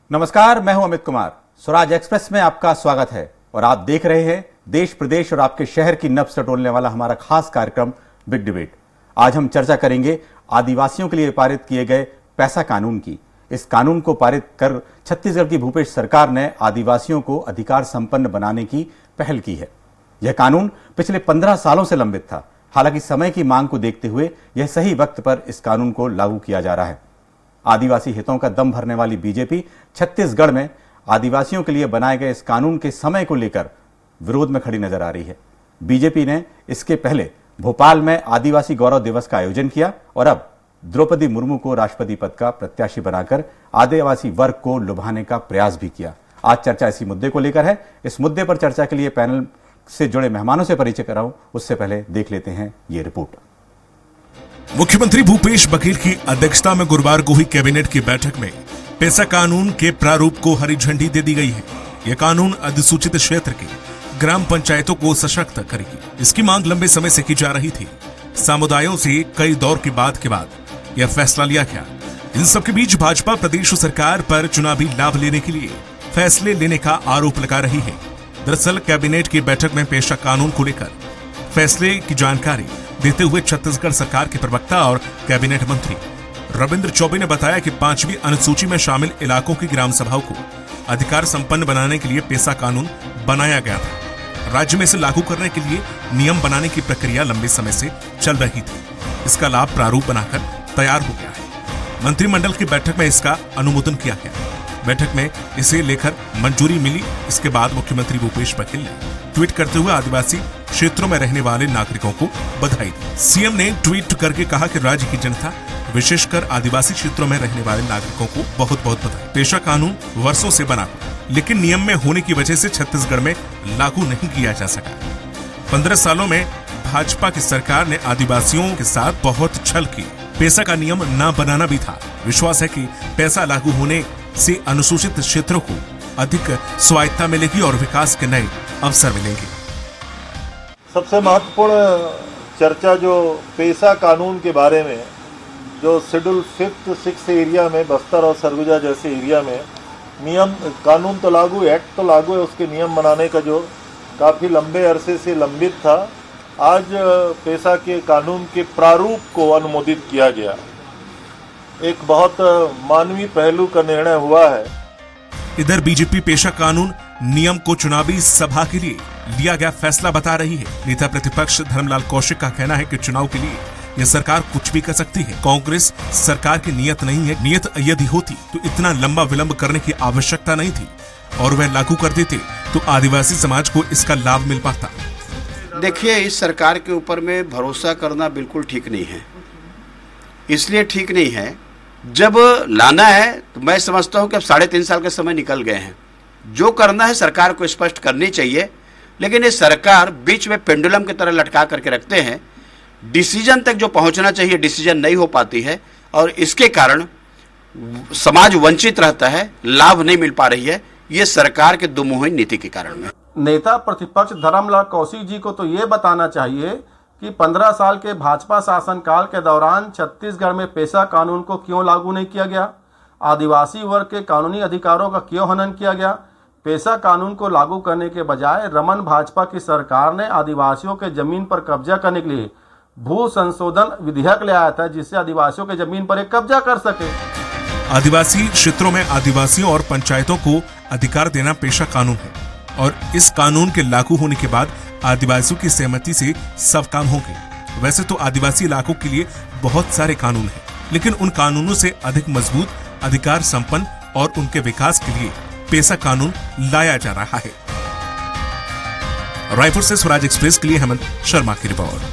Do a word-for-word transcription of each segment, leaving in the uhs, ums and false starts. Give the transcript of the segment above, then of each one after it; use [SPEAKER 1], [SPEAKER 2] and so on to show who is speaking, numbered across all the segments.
[SPEAKER 1] नमस्कार, मैं हूं अमित कुमार। स्वराज एक्सप्रेस में आपका स्वागत है और आप देख रहे हैं देश प्रदेश और आपके शहर की नब्ज टटोलने वाला हमारा खास कार्यक्रम बिग डिबेट। आज हम चर्चा करेंगे आदिवासियों के लिए पारित किए गए पैसा कानून की। इस कानून को पारित कर छत्तीसगढ़ की भूपेश सरकार ने आदिवासियों को अधिकार संपन्न बनाने की पहल की है। यह कानून पिछले पंद्रह सालों से लंबित था। हालांकि समय की मांग को देखते हुए यह सही वक्त पर इस कानून को लागू किया जा रहा है। आदिवासी हितों का दम भरने वाली बीजेपी छत्तीसगढ़ में आदिवासियों के लिए बनाए गए इस कानून के समय को लेकर विरोध में खड़ी नजर आ रही है। बीजेपी ने इसके पहले भोपाल में आदिवासी गौरव दिवस का आयोजन किया और अब द्रौपदी मुर्मू को राष्ट्रपति पद का प्रत्याशी बनाकर आदिवासी वर्ग को लुभाने का प्रयास भी किया। आज चर्चा इसी मुद्दे को लेकर है। इस मुद्दे पर चर्चा के लिए पैनल से जुड़े मेहमानों से परिचय कराऊं, उससे पहले देख लेते हैं ये रिपोर्ट।
[SPEAKER 2] मुख्यमंत्री भूपेश बघेल की अध्यक्षता में गुरुवार को हुई कैबिनेट की बैठक में पैसा कानून के प्रारूप को हरी झंडी दे दी गई है। यह कानून अधिसूचित क्षेत्र के ग्राम पंचायतों को सशक्त करेगी। इसकी मांग लंबे समय से की जा रही थी। समुदायों से कई दौर की बात के बाद यह फैसला लिया गया। इन सबके बीच भाजपा प्रदेश सरकार पर चुनावी लाभ लेने के लिए फैसले लेने का आरोप लगा रही है। दरअसल कैबिनेट की बैठक में पेशा कानून को लेकर फैसले की जानकारी देते हुए छत्तीसगढ़ सरकार के प्रवक्ता और कैबिनेट मंत्री रविंद्र चौबे ने बताया कि पांचवी अनुसूची में शामिल इलाकों की ग्राम सभाओं को अधिकार संपन्न बनाने के लिए पेशा कानून बनाया गया था। राज्य में इसे लागू करने के लिए नियम बनाने की प्रक्रिया लंबे समय से चल रही थी। इसका लाभ प्रारूप बनाकर तैयार हो गया है। मंत्रिमंडल की बैठक में इसका अनुमोदन किया गया। बैठक में इसे लेकर मंजूरी मिली। इसके बाद मुख्यमंत्री भूपेश बघेल ने ट्वीट करते हुए आदिवासी क्षेत्रों में रहने वाले नागरिकों को बधाई दी। सीएम ने ट्वीट करके कहा कि राज्य की जनता, विशेषकर आदिवासी क्षेत्रों में रहने वाले नागरिकों को बहुत बहुत बधाई। पेशा कानून वर्षों से बना, लेकिन नियम में होने की वजह से छत्तीसगढ़ में लागू नहीं किया जा सका। पंद्रह सालों में भाजपा की सरकार ने आदिवासियों के साथ बहुत छल की। पेशा का नियम न बनाना भी था। विश्वास है कि पैसा लागू होने से अनुसूचित क्षेत्रों को अधिक स्वायत्ता मिलेगी और विकास के नए अवसर मिलेंगे।
[SPEAKER 3] सबसे महत्वपूर्ण चर्चा जो पेशा कानून के बारे में, जो शेड्यूल फिफ्थ सिक्स एरिया में बस्तर और सरगुजा जैसे एरिया में नियम कानून तो लागू, एक्ट तो लागू है, उसके नियम बनाने का जो काफ़ी लंबे अरसे से लंबित था, आज पेशा के कानून के प्रारूप को अनुमोदित किया गया। एक बहुत मानवीय पहलू का निर्णय हुआ है।
[SPEAKER 2] इधर बीजेपी पेशा कानून नियम को चुनावी सभा के लिए लिया गया फैसला बता रही है। नेता प्रतिपक्ष धर्मलाल कौशिक का कहना है कि चुनाव के लिए यह सरकार कुछ भी कर सकती है। कांग्रेस सरकार की नियत नहीं है। नियत यदि होती तो इतना लंबा विलंब करने की आवश्यकता नहीं थी और वह लागू कर देते तो आदिवासी समाज को इसका लाभ मिल पाता।
[SPEAKER 4] देखिए, इस सरकार के ऊपर में भरोसा करना बिल्कुल ठीक नहीं है। इसलिए ठीक नहीं है, जब लाना है तो मैं समझता हूं कि अब साढ़े तीन साल के समय निकल गए हैं। जो करना है सरकार को स्पष्ट करनी चाहिए, लेकिन ये सरकार बीच में पेंडुलम की तरह लटका करके रखते हैं। डिसीजन तक जो पहुंचना चाहिए डिसीजन नहीं हो पाती है और इसके कारण समाज वंचित रहता है, लाभ नहीं मिल पा रही है। ये सरकार के दुमुही नीति के कारण में।
[SPEAKER 5] नेता प्रतिपक्ष धर्मलाल कौशिक जी को तो ये बताना चाहिए कि पंद्रह साल के भाजपा शासनकाल के दौरान छत्तीसगढ़ में पेशा कानून को क्यों लागू नहीं किया गया, आदिवासी वर्ग के कानूनी अधिकारों का क्यों हनन किया गया। पेशा कानून को लागू करने के बजाय रमन भाजपा की सरकार ने आदिवासियों के जमीन पर कब्जा करने के लिए भू संशोधन विधेयक ले आया था, जिससे आदिवासियों के जमीन पर एक कब्जा कर सके।
[SPEAKER 2] आदिवासी क्षेत्रों में आदिवासियों और पंचायतों को अधिकार देना पेशा कानून है और इस कानून के लागू होने के बाद आदिवासियों की सहमति से सब काम होंगे। वैसे तो आदिवासी इलाकों के लिए बहुत सारे कानून हैं, लेकिन उन कानूनों से अधिक मजबूत, अधिकार संपन्न और उनके विकास के लिए पेशा कानून लाया जा रहा है। रायपुर से स्वराज एक्सप्रेस के लिए हेमंत शर्मा की रिपोर्ट।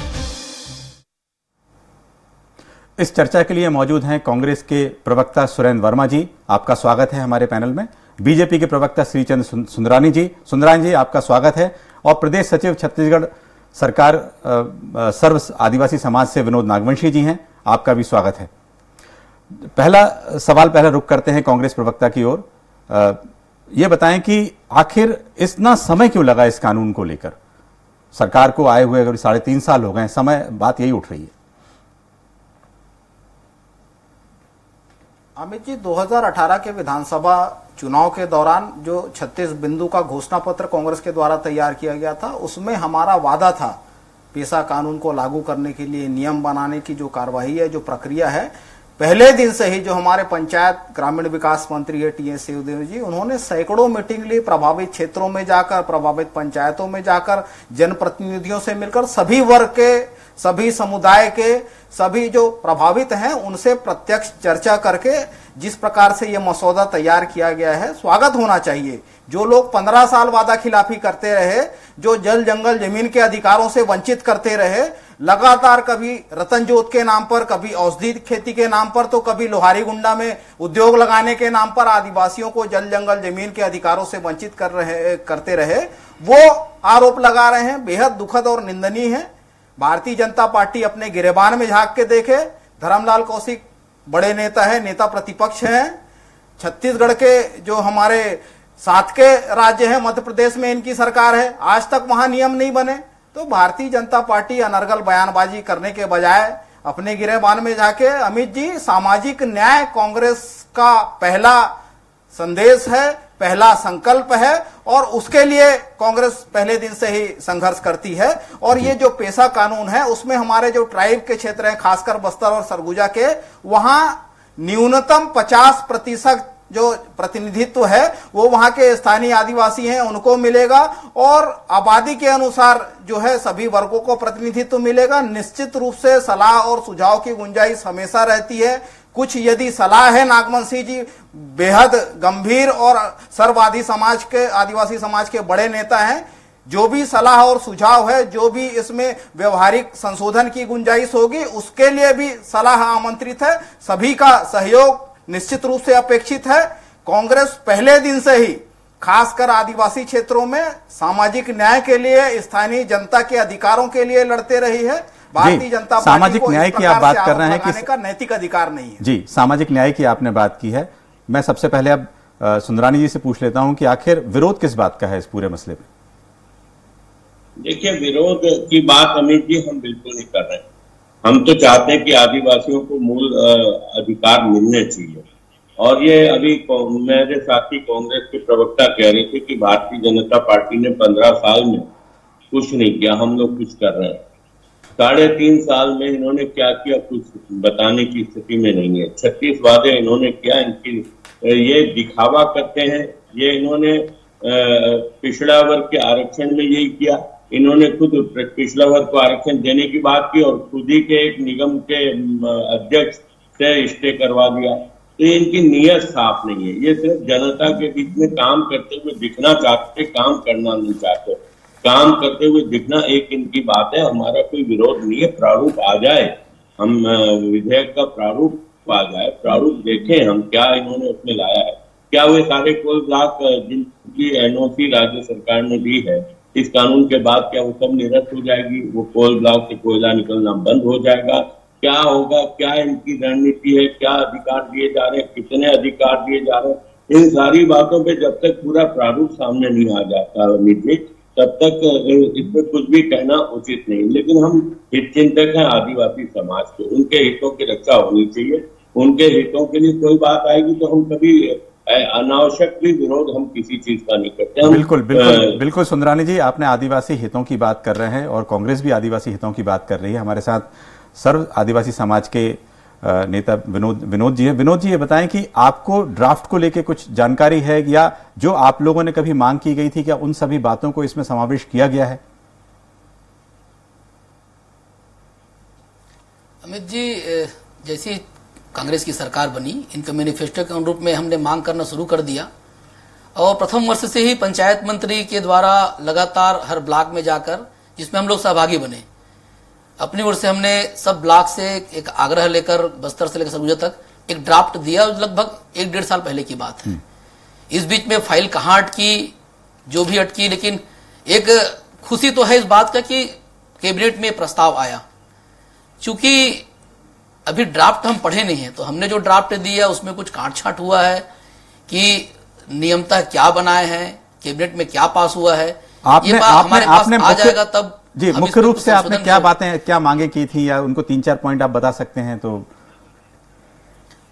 [SPEAKER 1] इस चर्चा के लिए मौजूद हैं कांग्रेस के प्रवक्ता सुरेंद्र वर्मा जी, आपका स्वागत है हमारे पैनल में। बीजेपी के प्रवक्ता श्रीचंद सुंदरानी जी, सुंदरानी जी आपका स्वागत है। और प्रदेश सचिव छत्तीसगढ़ सरकार सर्व आदिवासी समाज से विनोद नागवंशी जी हैं, आपका भी स्वागत है। पहला सवाल पहला रुख करते हैं कांग्रेस प्रवक्ता की ओर। यह बताएं कि आखिर इतना समय क्यों लगा इस कानून को लेकर? सरकार को आए हुए अगर साढ़े तीन साल हो गए, समय बात यही उठ रही है।
[SPEAKER 6] अमित जी, दो हज़ार अठारह के विधानसभा चुनाव के दौरान जो छत्तीस बिंदु का घोषणा पत्र कांग्रेस के द्वारा तैयार किया गया था, उसमें हमारा वादा था पेशा कानून को लागू करने के लिए नियम बनाने की जो कार्यवाही है, जो प्रक्रिया है, पहले दिन से ही जो हमारे पंचायत ग्रामीण विकास मंत्री है टी एस सिंहदेव जी, उन्होंने सैकड़ों मीटिंग ली, प्रभावित क्षेत्रों में जाकर, प्रभावित पंचायतों में जाकर, जनप्रतिनिधियों से मिलकर, सभी वर्ग के, सभी समुदाय के, सभी जो प्रभावित हैं उनसे प्रत्यक्ष चर्चा करके जिस प्रकार से ये मसौदा तैयार किया गया है, स्वागत होना चाहिए। जो लोग पंद्रह साल वादा खिलाफी करते रहे, जो जल जंगल जमीन के अधिकारों से वंचित करते रहे, लगातार कभी रतन जोत के नाम पर, कभी औषधि खेती के नाम पर, तो कभी लोहारी गुंडा में उद्योग लगाने के नाम पर आदिवासियों को जल जंगल जमीन के अधिकारों से वंचित कर रहे करते रहे, वो आरोप लगा रहे हैं, बेहद दुखद और निंदनीय है। भारतीय जनता पार्टी अपने गिरेबान में झांक के देखे। धर्मलाल कौशिक बड़े नेता है, नेता प्रतिपक्ष हैं। छत्तीसगढ़ के जो हमारे साथ के राज्य हैं, मध्य प्रदेश में इनकी सरकार है, आज तक वहां नियम नहीं बने। तो भारतीय जनता पार्टी अनर्गल बयानबाजी करने के बजाय अपने गिरेबान में जाके, अमित जी, सामाजिक न्याय कांग्रेस का पहला संदेश है, पहला संकल्प है और उसके लिए कांग्रेस पहले दिन से ही संघर्ष करती है। और ये जो पेशा कानून है उसमें हमारे जो ट्राइब के क्षेत्र हैं, खासकर बस्तर और सरगुजा के, वहां न्यूनतम पचास प्रतिशत जो प्रतिनिधित्व है वो वहां के स्थानीय आदिवासी हैं उनको मिलेगा और आबादी के अनुसार जो है सभी वर्गों को प्रतिनिधित्व मिलेगा। निश्चित रूप से सलाह और सुझाव की गुंजाइश हमेशा रहती है। कुछ यदि सलाह है, नागमन सिंह जी बेहद गंभीर और सर्ववादी समाज के, आदिवासी समाज के बड़े नेता हैं, जो भी सलाह और सुझाव है, जो भी इसमें व्यवहारिक संशोधन की गुंजाइश होगी, उसके लिए भी सलाह आमंत्रित है। सभी का सहयोग निश्चित रूप से अपेक्षित है। कांग्रेस पहले दिन से ही खासकर आदिवासी क्षेत्रों में सामाजिक न्याय के लिए, स्थानीय जनता के अधिकारों के लिए लड़ते रही है। भारतीय जनता पार्टी
[SPEAKER 1] सामाजिक न्याय की आप बात कर रहे हैं कि
[SPEAKER 6] का नैतिक अधिकार नहीं है।
[SPEAKER 1] जी, सामाजिक न्याय की आपने बात की है। मैं सबसे पहले अब सुंदरानी जी से पूछ लेता हूं कि आखिर विरोध किस बात का है इस पूरे मसले पे?
[SPEAKER 7] देखिए, विरोध की बात अमित जी हम बिल्कुल नहीं कर रहे हैं। हम तो चाहते हैं कि आदिवासियों को मूल अधिकार मिलने चाहिए। और ये अभी मेरे साथी कांग्रेस के प्रवक्ता कह रहे थे कि भारतीय जनता पार्टी ने पंद्रह साल में कुछ नहीं किया, हम लोग कुछ कर रहे हैं। साढ़े तीन साल में इन्होंने क्या किया कुछ बताने की स्थिति में नहीं है। छत्तीस वादे इन्होंने किया, इनकी ये दिखावा करते हैं। ये इन्होंने पिछड़ा वर्ग के आरक्षण में यही किया, इन्होंने खुद पिछड़ा वर्ग को आरक्षण देने की बात की और खुद ही के एक निगम के अध्यक्ष से स्टे करवा दिया। तो इनकी नीयत साफ नहीं है। ये सिर्फ जनता के बीच में काम करते हुए दिखना चाहते, काम करना नहीं चाहते। काम करते हुए दिखना एक इनकी बात है। हमारा कोई विरोध नहीं है, प्रारूप आ जाए, हम विधेयक का प्रारूप आ जाए, प्रारूप देखें हम क्या इन्होंने उसमें लाया है। क्या वे सारे कोल ब्लॉक जिनकी एनओसी राज्य सरकार ने दी है इस कानून के बाद क्या वो सब निरस्त हो जाएगी? वो कोल ब्लॉक से कोयला निकलना बंद हो जाएगा? क्या होगा? क्या इनकी रणनीति है? क्या अधिकार दिए जा रहे हैं? कितने अधिकार दिए जा रहे हैं? इन सारी बातों पे जब तक पूरा प्रारूप सामने नहीं आ जाता निजी, तब तक इसमें कुछ भी कहना उचित नहीं। लेकिन हम हित चिंतक हैं आदिवासी समाज के, उनके हितों की रक्षा होनी चाहिए। उनके हितों के लिए कोई बात आएगी तो हम कभी अनावश्यक भी विरोध हम किसी चीज का नहीं करते। हम
[SPEAKER 1] बिल्कुल बिल्कुल बिल्कुल सुंदरानी जी, आपने आदिवासी हितों की बात कर रहे हैं और कांग्रेस भी आदिवासी हितों की बात कर रही है। हमारे साथ सर्व आदिवासी समाज के नेता विनोद विनोद जी हैं। विनोद जी, ये बताएं कि आपको ड्राफ्ट को लेकर कुछ जानकारी है या जो आप लोगों ने कभी मांग की गई थी, क्या उन सभी बातों को इसमें समावेश किया गया है?
[SPEAKER 8] अमित जी, जैसी कांग्रेस की सरकार बनी, इनके मैनिफेस्टो के अनुरूप में हमने मांग करना शुरू कर दिया और प्रथम वर्ष से ही पंचायत मंत्री के द्वारा लगातार हर ब्लॉक में जाकर, जिसमें हम लोग सहभागी बने, अपनी ओर से हमने सब ब्लॉक से एक आग्रह लेकर बस्तर से लेकर सरगुजा तक एक ड्राफ्ट दिया। लगभग एक डेढ़ साल पहले की बात है। इस बीच में फाइल कहाँ अटकी, जो भी अटकी, लेकिन एक खुशी तो है इस बात का कि कैबिनेट में प्रस्ताव आया। चूंकि अभी ड्राफ्ट हम पढ़े नहीं है तो हमने जो ड्राफ्ट दिया उसमें कुछ काट छाट हुआ है कि नियमतः क्या बनाए हैं, कैबिनेट में क्या पास हुआ है,
[SPEAKER 1] आपने,
[SPEAKER 8] ये बात
[SPEAKER 1] आपने,
[SPEAKER 8] हमारे पास
[SPEAKER 1] आपने
[SPEAKER 8] आ जाएगा तब
[SPEAKER 1] जी मुख्य रूप से आपने क्या बातें, क्या मांगे की थी, या उनको तीन चार पॉइंट आप बता सकते हैं तो?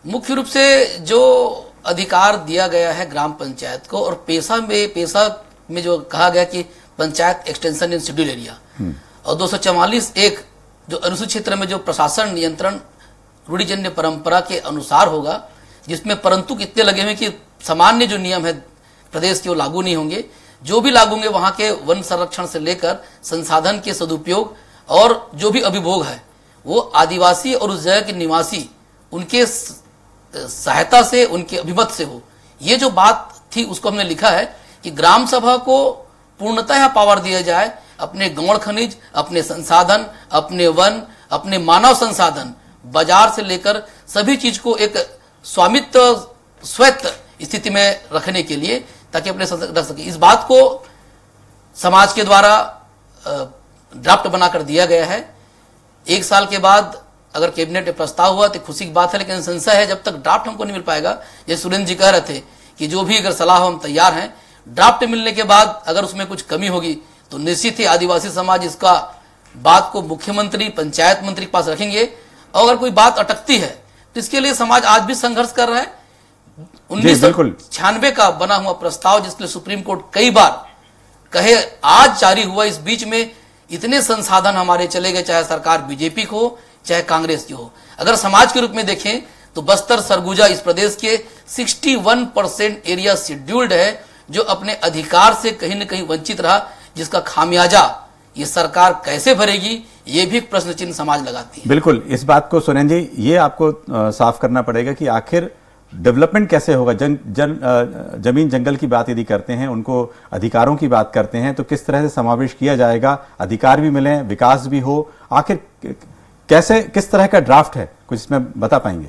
[SPEAKER 8] मुख्य रूप से जो अधिकार दिया गया है ग्राम पंचायत को, और पेशा में पेशा में जो कहा गया कि panchayat extension in schedule area, और दो सौ चवालीस एक जो अनुसूचित क्षेत्र में जो प्रशासन नियंत्रण रूढ़िजन्य परंपरा के अनुसार होगा, जिसमें परंतु कितने लगे हुए कि सामान्य जो नियम है प्रदेश के वो लागू नहीं होंगे, जो भी लागू होंगे वहां के वन संरक्षण से लेकर संसाधन के सदुपयोग और जो भी अभिभोग है वो आदिवासी और उस जगह के निवासी उनके सहायता से, उनके अभिमत से हो। ये जो बात थी उसको हमने लिखा है कि ग्राम सभा को पूर्णतः पावर दिया जाए अपने गौण खनिज, अपने संसाधन, अपने वन, अपने मानव संसाधन, बाजार से लेकर सभी चीज को एक स्वामित्व स्वायत्त स्थिति में रखने के लिए, ताकि अपने रख सके। इस बात को समाज के द्वारा ड्राफ्ट बनाकर दिया गया है। एक साल के बाद अगर कैबिनेट में प्रस्ताव हुआ तो खुशी की बात है, लेकिन संशय है जब तक ड्राफ्ट हमको नहीं मिल पाएगा। जैसे सुरेंद्र जी कह रहे थे कि जो भी अगर सलाह हो हम तैयार हैं, ड्राफ्ट मिलने के बाद अगर उसमें कुछ कमी होगी तो निश्चित ही आदिवासी समाज इसका बात को मुख्यमंत्री, पंचायत मंत्री के पास रखेंगे, और अगर कोई बात अटकती है तो इसके लिए समाज आज भी संघर्ष कर रहा है। उन्नीस सौ छियानवे का बना हुआ प्रस्ताव जिसके लिए सुप्रीम कोर्ट कई बार कहे आज जारी हुआ, इस बीच में इतने संसाधन हमारे चले गए, चाहे सरकार बीजेपी को हो चाहे कांग्रेस की हो। अगर समाज के रूप में देखें तो बस्तर सरगुजा इस प्रदेश के इकसठ परसेंट एरिया शेड्यूल्ड है, जो अपने अधिकार से कहीं न कहीं वंचित रहा, जिसका खामियाजा ये सरकार कैसे भरेगी, ये भी प्रश्न चिन्ह समाज लगाती है।
[SPEAKER 1] बिल्कुल, इस बात को सुरेंद्र जी ये आपको आ, साफ करना पड़ेगा कि आखिर डेवलपमेंट कैसे होगा। जन जन आ, जमीन जंगल की बात यदि करते हैं, उनको अधिकारों की बात करते हैं, तो किस तरह से समावेश किया जाएगा, अधिकार भी मिले, विकास भी हो, आखिर कैसे, किस तरह का ड्राफ्ट है, कुछ इसमें बता पाएंगे?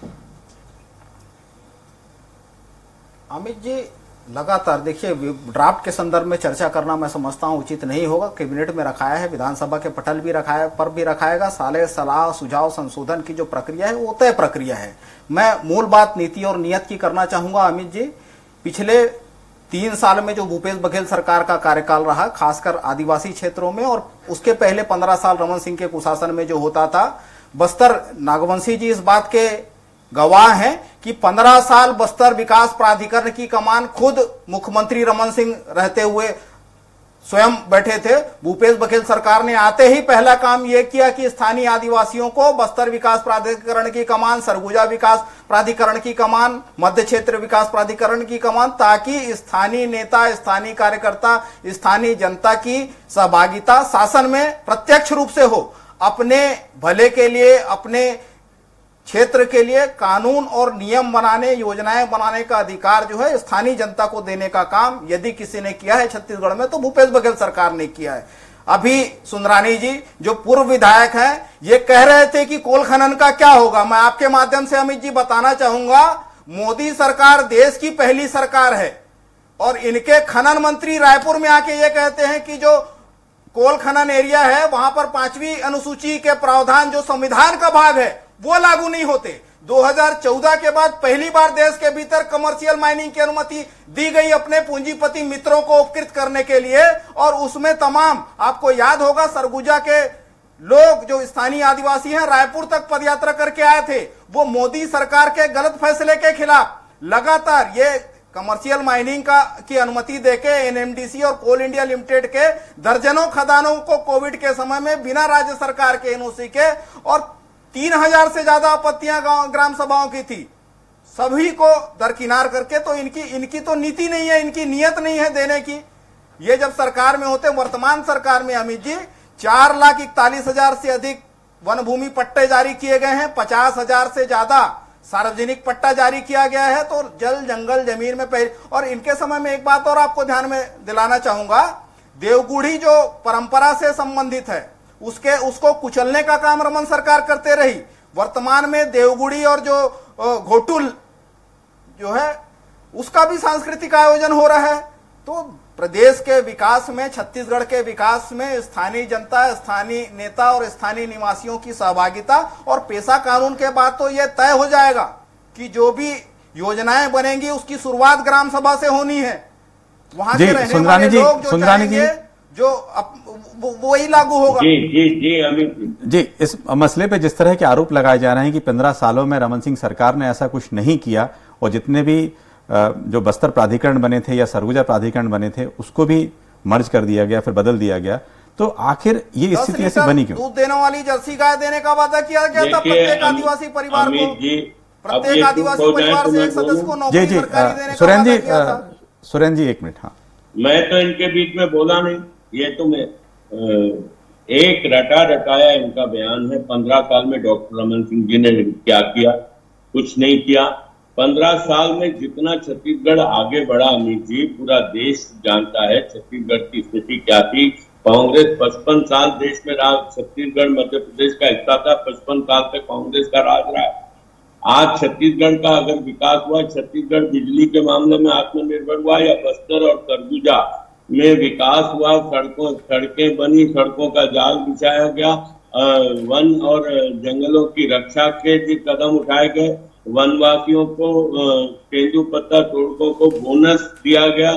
[SPEAKER 6] अमित जी, लगातार देखिए ड्राफ्ट के संदर्भ में चर्चा करना मैं समझता हूं उचित नहीं होगा। कैबिनेट में रखाया है, विधानसभा के पटल भी रखाया पर भी रखाएगा। साले सलाह सुझाव संशोधन की जो प्रक्रिया है वो तय प्रक्रिया है। मैं मूल बात नीति और नियत की करना चाहूंगा अमित जी। पिछले तीन साल में जो भूपेश बघेल सरकार का कार्यकाल रहा, खासकर आदिवासी क्षेत्रों में, और उसके पहले पंद्रह साल रमन सिंह के कुशासन में जो होता था, बस्तर नागवंशी जी इस बात के गवाह हैं कि पंद्रह साल बस्तर विकास प्राधिकरण की कमान खुद मुख्यमंत्री रमन सिंह रहते हुए स्वयं बैठे थे। भूपेश बघेल सरकार ने आते ही पहला काम यह किया कि स्थानीय आदिवासियों को बस्तर विकास प्राधिकरण की कमान, सरगुजा विकास प्राधिकरण की कमान, मध्य क्षेत्र विकास प्राधिकरण की कमान, ताकि स्थानीय नेता, स्थानीय कार्यकर्ता, स्थानीय जनता की सहभागिता शासन में प्रत्यक्ष रूप से हो। अपने भले के लिए, अपने क्षेत्र के लिए कानून और नियम बनाने, योजनाएं बनाने का अधिकार जो है स्थानीय जनता को देने का काम यदि किसी ने किया है छत्तीसगढ़ में तो भूपेश बघेल सरकार ने किया है। अभी सुंदरानी जी जो पूर्व विधायक हैं, ये कह रहे थे कि कोल खनन का क्या होगा। मैं आपके माध्यम से अमित जी बताना चाहूंगा, मोदी सरकार देश की पहली सरकार है और इनके खनन मंत्री रायपुर में आके ये कहते हैं कि जो कोल खनन एरिया है वहां पर पांचवी अनुसूची के प्रावधान जो संविधान का भाग है वो लागू नहीं होते। दो हज़ार चौदह के बाद पहली बार देश के भीतर कमर्शियल माइनिंग की अनुमति दी गई अपने पूंजीपति मित्रों को उपकृत करने के लिए, और उसमें तमाम, आपको याद होगा, सरगुजा के लोग जो स्थानीय आदिवासी हैं रायपुर तक पदयात्रा करके आए थे। वो मोदी सरकार के गलत फैसले के खिलाफ लगातार ये कमर्शियल माइनिंग का की अनुमति देके एनएमडीसी और कोल इंडिया लिमिटेड के दर्जनों खदानों को कोविड के समय में बिना राज्य सरकार के एनओसी के, और तीन हजार से ज्यादा आपत्तियां ग्राम सभाओं की थी, सभी को दरकिनार करके। तो इनकी इनकी तो नीति नहीं है, इनकी नियत नहीं है देने की। ये जब सरकार में होते, वर्तमान सरकार में अमित जी चार लाख इकतालीस हजार से अधिक वन भूमि पट्टे जारी किए गए हैं, पचास हजार से ज्यादा सार्वजनिक पट्टा जारी किया गया है। तो जल जंगल जमीन में पहले, और इनके समय में एक बात और आपको ध्यान में दिलाना चाहूंगा, देवगुढ़ी जो परंपरा से संबंधित है उसके उसको कुचलने का काम रमन सरकार करते रही। वर्तमान में देवगुड़ी और जो घोटुल जो है उसका भी सांस्कृतिक आयोजन हो रहा है। तो प्रदेश के विकास में, छत्तीसगढ़ के विकास में स्थानीय जनता, स्थानीय नेता और स्थानीय निवासियों की सहभागिता और पेशा कानून के बाद तो यह तय हो जाएगा कि जो भी योजनाएं बनेंगी उसकी शुरुआत ग्राम सभा से होनी है। वहां के रहने वाले लोग जो चाहेंगे, जो अप, वो, वही लागू होगा।
[SPEAKER 7] जी जी जी अमित
[SPEAKER 1] जी, इस मसले पे जिस तरह के आरोप लगाए जा रहे हैं कि पंद्रह सालों में रमन सिंह सरकार ने ऐसा कुछ नहीं किया और जितने भी जो बस्तर प्राधिकरण बने थे या सरगुजा प्राधिकरण बने थे उसको भी मर्ज कर दिया गया, फिर बदल दिया गया, तो आखिर ये स्थिति ऐसी बनी क्यों?
[SPEAKER 6] दूध देने वाली जर्सी गाय देने का वादा किया गया था प्रत्येक आदिवासी परिवार को, प्रत्येक आदिवासी परिवार से एक सदस्य को नौकरी सरकारी देने का
[SPEAKER 1] सुरेंद्र
[SPEAKER 6] वादा किया था।
[SPEAKER 1] जी, सुरेंद्र जी एक मिनट। हाँ,
[SPEAKER 7] मैं तो इनके बीच में बोला नहीं, ये तो मैं एक रटा रटाया इनका बयान है। पंद्रह साल में डॉक्टर रमन सिंह जी ने क्या किया? कुछ नहीं किया। पंद्रह साल में जितना छत्तीसगढ़ आगे बढ़ा अमित जी, पूरा देश जानता है छत्तीसगढ़ की स्थिति क्या थी। कांग्रेस पचपन साल देश में रहा, छत्तीसगढ़ मध्य प्रदेश का हिस्सा था, पचपन साल तक कांग्रेस का राज रहा है। आज छत्तीसगढ़ का अगर विकास हुआ, छत्तीसगढ़ बिजली के मामले में आत्मनिर्भर हुआ या बस्तर और सरगुजा में विकास हुआ, सड़कों सड़कें बनी, सड़कों का जाल बिछाया गया, वन और जंगलों की रक्षा के जो कदम उठाए गए, वनवासियों को तेंदुपत्ता तोड़कों को बोनस दिया गया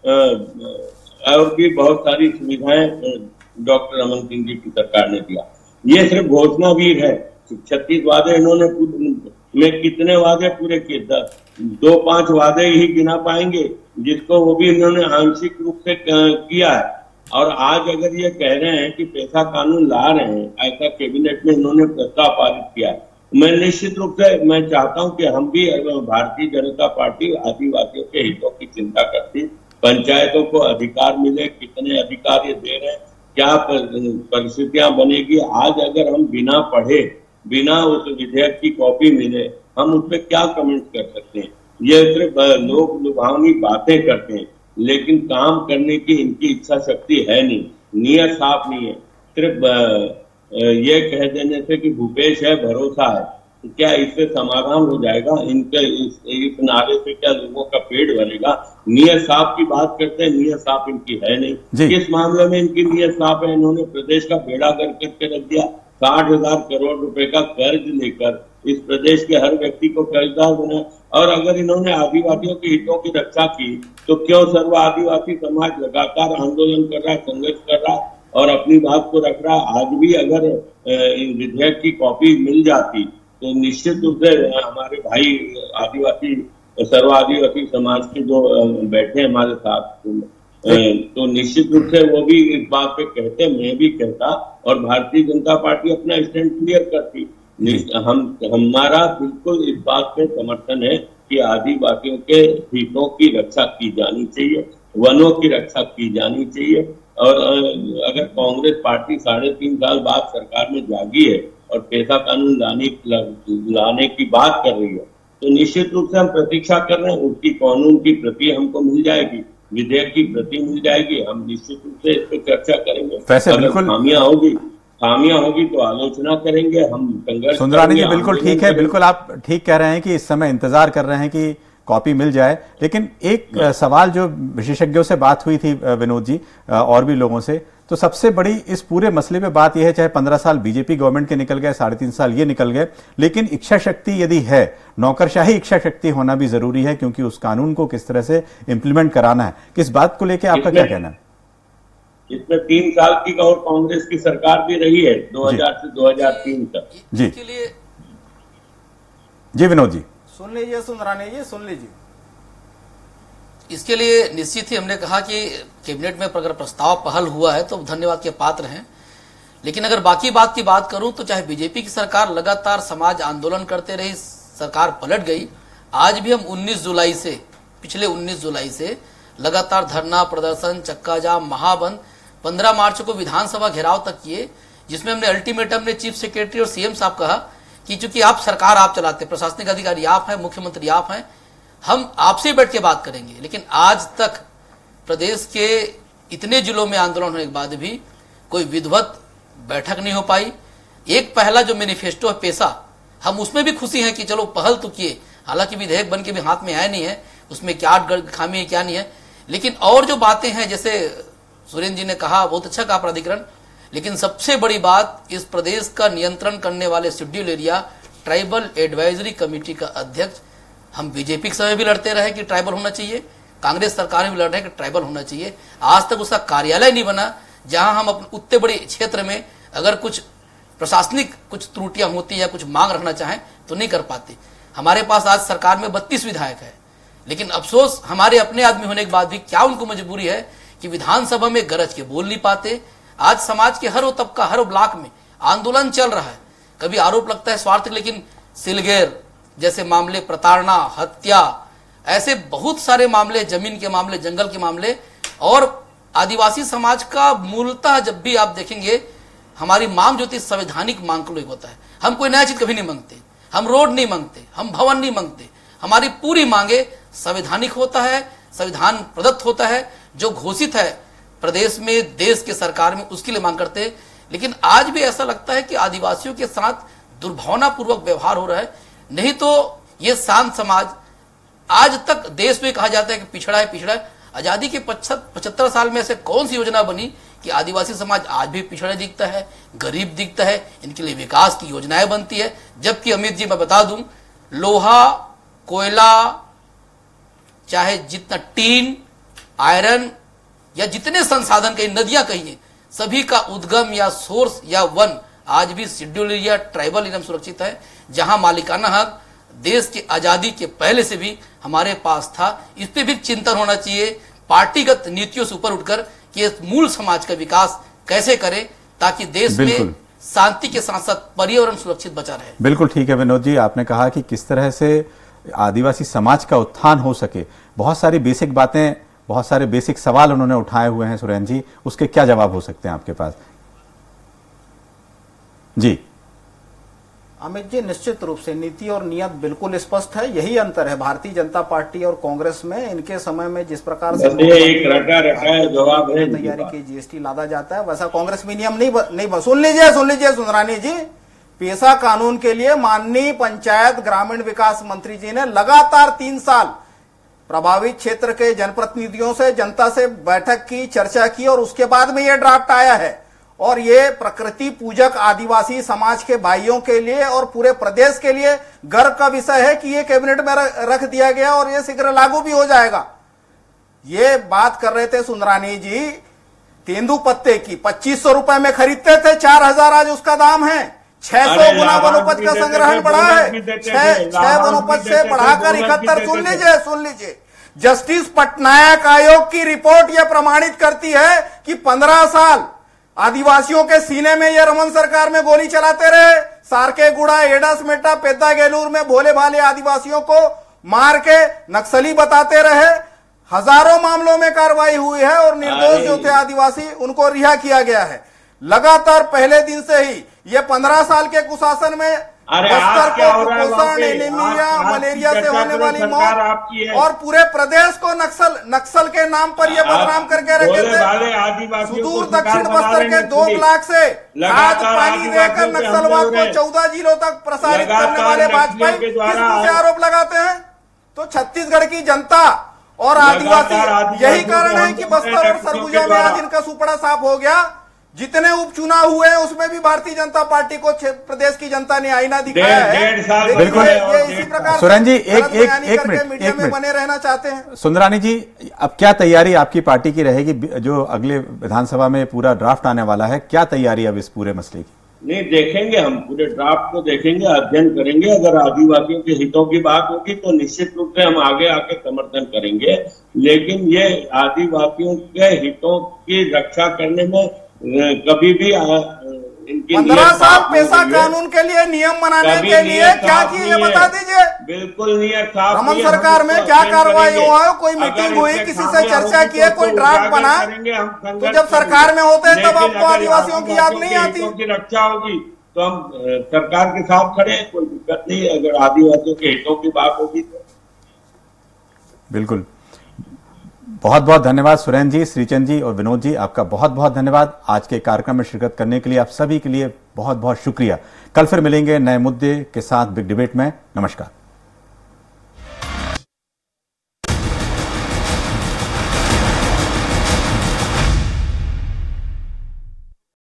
[SPEAKER 7] और भी बहुत सारी सुविधाएं डॉक्टर रमन सिंह जी की सरकार ने दिया। ये सिर्फ घोषणावीर है। छत्तीस वादे इन्होंने में कितने वादे पूरे किए? दो पांच वादे ही गिना पाएंगे, जिसको वो भी इन्होंने आंशिक रूप से किया है। और आज अगर ये कह रहे हैं कि पैसा कानून ला रहे हैं, ऐसा कैबिनेट में इन्होंने प्रस्ताव पारित किया है, मैं निश्चित रूप से मैं चाहता हूं कि हम भी भारतीय जनता पार्टी आदिवासियों के हितों की चिंता करती, पंचायतों को अधिकार मिले, कितने अधिकार ये दे रहे हैं, क्या परिस्थितियां बनेगी। आज अगर हम बिना पढ़े, बिना उस विधेयक की कॉपी मिले, हम उस पर क्या कमेंट कर सकते हैं? ये सिर्फ लोग लुभावनी बातें करते हैं, लेकिन काम करने की इनकी इच्छा शक्ति है नहीं, नियत साफ नहीं है। सिर्फ ये कह देने से कि भूपेश है, भरोसा है, तो क्या इससे समाधान हो जाएगा? इनके इस, इस नारे से क्या लोगों का पेट भरेगा? नियत साफ की बात करते हैं, नियत साफ इनकी है नहीं। किस मामले में इनकी नियत साफ है? इन्होंने प्रदेश का बेड़ा गर्क करके रख दिया। साठ हजार करोड़ रुपए का कर्ज लेकर इस प्रदेश के हर व्यक्ति को कर्जदार बनाया। और अगर इन्होंने आदिवासियों के हितों की रक्षा की, तो क्यों सर्व आदिवासी समाज लगातार आंदोलन कर रहा है, संघर्ष कर रहा है और अपनी बात को रख रहा है? आज भी अगर विधेयक की कॉपी मिल जाती तो निश्चित रूप से हमारे भाई आदिवासी, सर्व आदिवासी समाज के जो बैठे हमारे साथ, तो निश्चित रूप से वो भी इस बात पे कहते, मैं भी कहता और भारतीय जनता पार्टी अपना स्टैंड क्लियर करती। हम हमारा बिल्कुल इस बात पे समर्थन है कि आदिवासियों के हितों की रक्षा की जानी चाहिए, वनों की रक्षा की जानी चाहिए। और अगर कांग्रेस पार्टी साढ़े तीन साल बाद सरकार में जागी है और पैसा कानून लाने लाने की बात कर रही है, तो निश्चित रूप से हम प्रतीक्षा कर रहे हैं, उसकी कानून की प्रति हमको मिल जाएगी, विधेयक की प्रति मिल जाएगी, हम निश्चित रूप से इस पर चर्चा करेंगे। अगर खामियां होगी खामियां होगी तो आलोचना करेंगे, हम संघर्ष।
[SPEAKER 1] सुंदरानी जी बिल्कुल ठीक है, बिल्कुल आप ठीक कह रहे हैं कि इस समय इंतजार कर रहे हैं कि कॉपी मिल जाए। लेकिन एक सवाल जो विशेषज्ञों से बात हुई थी विनोद जी और भी लोगों से, तो सबसे बड़ी इस पूरे मसले पे बात यह है, चाहे पंद्रह साल बीजेपी गवर्नमेंट के निकल गए, साढ़े तीन साल ये निकल गए, लेकिन इच्छा शक्ति यदि है, नौकरशाही इच्छा शक्ति होना भी जरूरी है, क्योंकि उस कानून को किस तरह से इंप्लीमेंट कराना है। किस बात को लेकर आपका क्या कहना है?
[SPEAKER 7] इसमें तीन साल की और कांग्रेस की सरकार भी रही है, दो हज़ार से दो हज़ार तीन तक।
[SPEAKER 1] जी जी विनोद जी
[SPEAKER 6] सुन लीजिए, सुंदरानी जी सुन लीजिए।
[SPEAKER 8] इसके लिए निश्चित ही हमने कहा कि कैबिनेट में अगर प्रस्ताव पहल हुआ है तो धन्यवाद के पात्र हैं। लेकिन अगर बाकी बात की बात करूं तो चाहे बीजेपी की सरकार लगातार समाज आंदोलन करते रही, सरकार पलट गई, आज भी हम उन्नीस जुलाई से, पिछले उन्नीस जुलाई से लगातार धरना प्रदर्शन, चक्का जाम, महाबंद, पंद्रह मार्च को विधानसभा घेराव तक किए, जिसमें हमने अल्टीमेटम में चीफ सेक्रेटरी और सीएम साहब कहा कि चूंकि आप सरकार आप चलाते, प्रशासनिक अधिकारी आप हैं, मुख्यमंत्री आप हैं, हम आपसे बैठ के बात करेंगे। लेकिन आज तक प्रदेश के इतने जिलों में आंदोलन होने के बाद भी कोई विधिवत बैठक नहीं हो पाई। एक पहला जो मैनिफेस्टो है पैसा, हम उसमें भी खुशी है कि चलो पहल तो किए, हालांकि विधेयक बन के भी हाथ में आया नहीं है, उसमें क्या खामी है क्या नहीं है। लेकिन और जो बातें हैं, जैसे सुरेंद्र जी ने कहा, बहुत अच्छा कहा प्राधिकरण, लेकिन सबसे बड़ी बात, इस प्रदेश का नियंत्रण करने वाले schedule area tribal advisory committee का अध्यक्ष, हम बीजेपी के समय भी लड़ते रहे कि ट्राइबल होना चाहिए, कांग्रेस सरकार में भी लड़ रहे हैं कि ट्राइबल होना चाहिए, आज तक उसका कार्यालय नहीं बना जहां हम अपने उतने बड़े क्षेत्र में अगर कुछ प्रशासनिक कुछ त्रुटियां होती या कुछ मांग रखना चाहें तो नहीं कर पाते। हमारे पास आज सरकार में बत्तीस विधायक है, लेकिन अफसोस हमारे अपने आदमी होने के बाद भी क्या उनको मजबूरी है कि विधानसभा में गरज के बोल नहीं पाते। आज समाज के हर वो तबका, हर वो ब्लॉक में आंदोलन चल रहा है। कभी आरोप लगता है स्वार्थ, लेकिन सिलगेर जैसे मामले, प्रताड़ना, हत्या, ऐसे बहुत सारे मामले, जमीन के मामले, जंगल के मामले, और आदिवासी समाज का मूलतः जब भी आप देखेंगे हमारी मांग जो थी संवैधानिक मांग को लेकर होता है। हम कोई नया चीज कभी नहीं मांगते, हम रोड नहीं मांगते, हम भवन नहीं मांगते, हमारी पूरी मांगे संवैधानिक होता है, संविधान प्रदत्त होता है, जो घोषित है प्रदेश में, देश के सरकार में, उसके लिए मांग करते हैं। लेकिन आज भी ऐसा लगता है कि आदिवासियों के साथ दुर्भावनापूर्वक व्यवहार हो रहा है। नहीं तो ये शांत समाज, आज तक देश में कहा जाता है कि पिछड़ा है पिछड़ा है। आजादी के पचहत्तर साल में ऐसे कौन सी योजना बनी कि आदिवासी समाज आज भी पिछड़ा दिखता है, गरीब दिखता है, इनके लिए विकास की योजनाएं बनती है। जबकि अमित जी, मैं बता दूं, लोहा, कोयला, चाहे जितना टीन, आयरन या जितने संसाधन कहीं, नदियां कहिए, सभी का उद्गम या सोर्स या वन आज भी शेड्यूल एरिया, ट्राइबल एरिया सुरक्षित है, जहां मालिकाना हक देश की आजादी के पहले से भी हमारे पास था। इस पे भी चिंतन होना चाहिए पार्टीगत नीतियों से ऊपर उठकर कि इस मूल समाज का विकास कैसे करें ताकि देश में शांति के साथ साथ पर्यावरण सुरक्षित बचा रहे।
[SPEAKER 1] बिल्कुल ठीक है विनोद जी, आपने कहा कि किस तरह से आदिवासी समाज का उत्थान हो सके। बहुत सारी बेसिक बातें, बहुत सारे बेसिक सवाल उन्होंने उठाए हुए हैं सुरेन जी, उसके क्या जवाब हो सकते हैं आपके पास? जी
[SPEAKER 6] अमित जी, निश्चित रूप से नीति और नियत बिल्कुल स्पष्ट है। यही अंतर है भारतीय जनता पार्टी और कांग्रेस में। इनके समय में जिस प्रकार से
[SPEAKER 7] एक रटा रटा जवाब है
[SPEAKER 6] तैयारी की जीएसटी लादा जाता है, वैसा कांग्रेस में नियम नहीं ब, नहीं सुन लीजिए सुन लीजिए सुंदरानी जी, पेशा कानून के लिए माननीय पंचायत ग्रामीण विकास मंत्री जी ने लगातार तीन साल प्रभावित क्षेत्र के जनप्रतिनिधियों से, जनता से बैठक की, चर्चा की, और उसके बाद में यह ड्राफ्ट आया है। और ये प्रकृति पूजक आदिवासी समाज के भाइयों के लिए और पूरे प्रदेश के लिए गर्व का विषय है कि ये कैबिनेट में रख दिया गया और ये शीघ्र लागू भी हो जाएगा। ये बात कर रहे थे सुंदरानी जी, तेंदू पत्ते की पच्चीस सौ रुपए में खरीदते थे, चार हजार आज उसका दाम है। छह सौ गुना वनोपज का संग्रहण बढ़ा है, छह छह वनोपज से बढ़ाकर इकहत्तर। सुन लीजिए सुन लीजिए जस्टिस पटनायक आयोग की रिपोर्ट यह प्रमाणित करती है कि पंद्रह साल आदिवासियों के सीने में ये रमन सरकार में गोली चलाते रहे। सारके गुड़ा, एडा समेटा, पेद्दा गेलूर में भोले भाले आदिवासियों को मार के नक्सली बताते रहे। हजारों मामलों में कार्रवाई हुई है और निर्दोष जो थे आदिवासी उनको रिहा किया गया है। लगातार पहले दिन से ही ये पंद्रह साल के कुशासन में बस्तर को कुपोषण, एनीमिया, मलेरिया से होने वाली मौत और पूरे प्रदेश को नक्सल नक्सल के नाम पर ये बदनाम करके रखे थे। सुदूर दक्षिण बस्तर के दो ब्लॉक से खाद पानी देकर नक्सलवाद को चौदह जिलों तक प्रसारित करने वाले वाजपेयी किस मुझे आरोप लगाते हैं? तो छत्तीसगढ़ की जनता और आदिवासी, यही कारण है कि बस्तर और सरगुजा में आज इनका सुपड़ा साफ हो गया। जितने उपचुनाव हुए हैं उसमें भी भारतीय जनता पार्टी को प्रदेश की जनता ने आईना दिखाया है।
[SPEAKER 1] बिल्कुल
[SPEAKER 6] ये इसी प्रकार
[SPEAKER 1] सुरेन जी, एक एक एक मिनट
[SPEAKER 6] मीडिया
[SPEAKER 1] एक
[SPEAKER 6] में
[SPEAKER 1] मिनट
[SPEAKER 6] बने रहना चाहते हैं।
[SPEAKER 1] सुंदरानी जी, अब क्या तैयारी आपकी पार्टी की रहेगी? जो अगले विधानसभा में पूरा ड्राफ्ट आने वाला है, क्या तैयारी अब इस पूरे मसले की?
[SPEAKER 7] नहीं, देखेंगे, हम पूरे ड्राफ्ट को देखेंगे, अध्ययन करेंगे। अगर आदिवासियों के हितों की बात होगी तो निश्चित रूप से हम आगे आके समर्थन करेंगे। लेकिन ये आदिवासियों के हितों की रक्षा करने में कभी भी
[SPEAKER 6] पंद्रह साल पेशा कानून के लिए नियम बनाने के लिए क्या किए ये बता दीजिए।
[SPEAKER 7] बिल्कुल नियत साफ।
[SPEAKER 6] रमन सरकार में क्या कार्रवाई हुआ है? कोई मीटिंग हुई, किसी से चर्चा की है, कोई ड्राफ्ट बना? तो जब सरकार में होते हैं तब आपको आदिवासियों की याद नहीं आती?
[SPEAKER 7] की रक्षा होगी तो हम सरकार के साथ खड़े हैं, कोई दिक्कत नहीं। अगर आदिवासियों के हितों की बात होगी तो
[SPEAKER 1] बिल्कुल। बहुत बहुत धन्यवाद सुरेन जी, श्रीचंद जी और विनोद जी, आपका बहुत बहुत धन्यवाद आज के कार्यक्रम में शिरकत करने के लिए। आप सभी के लिए बहुत बहुत शुक्रिया। कल फिर मिलेंगे नए मुद्दे के साथ बिग डिबेट में। नमस्कार।